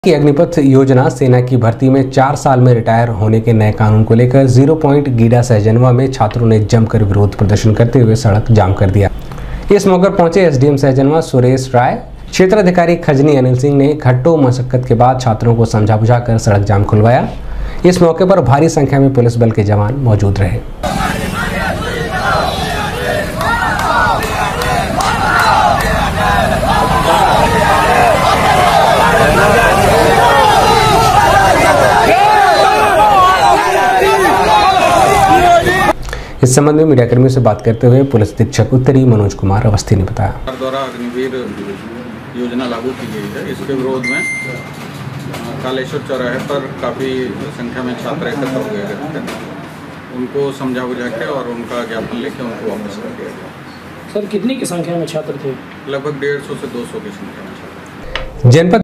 की अग्निपथ योजना सेना की भर्ती में 4 साल में रिटायर होने के नए कानून को लेकर 0 पॉइंट गीडा सहजनवा में छात्रों ने जमकर विरोध प्रदर्शन करते हुए सड़क जाम कर दिया। इस मौके पर पहुंचे एसडीएम सहजनवा सुरेश राय, क्षेत्राधिकारी खजनी अनिल सिंह ने घंटों मशक्कत के बाद छात्रों को समझा बुझाकर सड़क जाम खुलवाया। इस मौके पर भारी संख्या में पुलिस बल के जवान मौजूद रहे। इस संबंध में मीडियाकर्मियों से बात करते हुए पुलिस अधीक्षक उत्तरी मनोज कुमार अवस्थी ने बताया, सरकार द्वारा अग्निवीर योजना लागू की गई है। इसके विरोध में कालेश्वर चौराहे पर काफ़ी संख्या में छात्र एकत्र हो गए थे। उनको समझा बुझा के और उनका ज्ञापन लेके उनको वापस कर दिया गया। सर, कितनी की संख्या में छात्र थे? लगभग 150 से 200 की संख्या में छात्र। जनपद